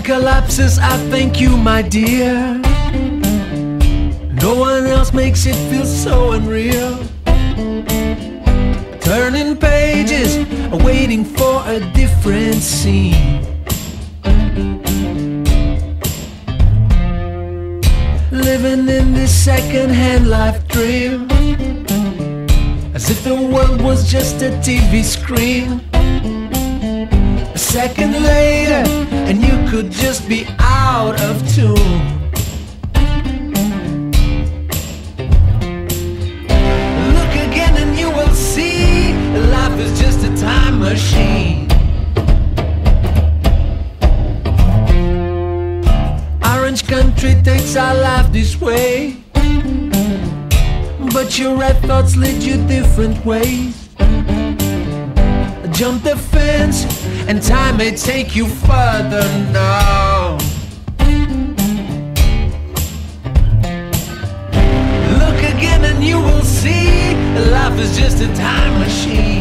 collapses, I thank you, my dear. No one else makes it feel so unreal. Turning pages, waiting for a different scene. Living in this second-hand life dream, as if the world was just a TV screen. A second later, and you could just be out of tune. Look again and you will see, life is just a time machine. Orange country takes our life this way, but your red thoughts lead you different ways. Jump the fence and time may take you further now. Look again and you will see, life is just a time machine.